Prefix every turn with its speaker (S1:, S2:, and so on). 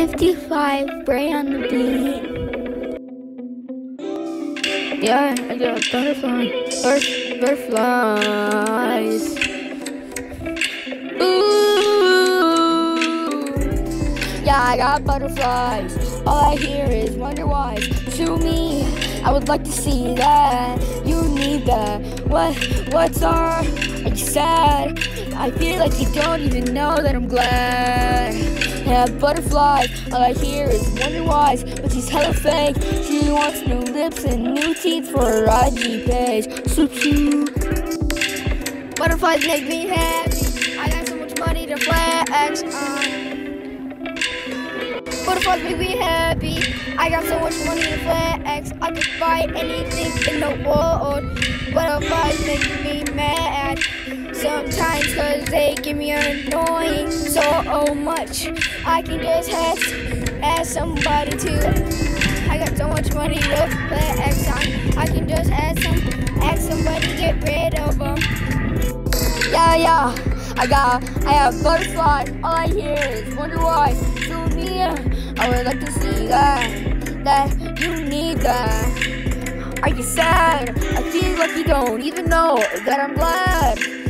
S1: 55 Bray on the beat. Yeah, I got butterflies. Ooh. Yeah, I got butterflies. All I hear is wonder why. To me, I would like to see that. You need that. What's are you sad? I feel like you don't even know that I'm glad. Yeah, butterflies, all I hear is wonder whys, but she's hella fake. She wants new lips and new teeth for her IG page. Swoop swoop. Butterflies make me happy. I got so much money to flex on. Butterflies make me happy. I got so much money to flex. I could buy anything in the world. Butterflies make me mad sometimes, cause they give me annoying so much. I can just ask somebody to. I got so much money to flex on. I can just ask somebody to get rid of them. Yeah. I have butterflies. All I hear is wonder why. To me, I would like to see that you need that. Are you sad? I feel like you don't even know that I'm glad.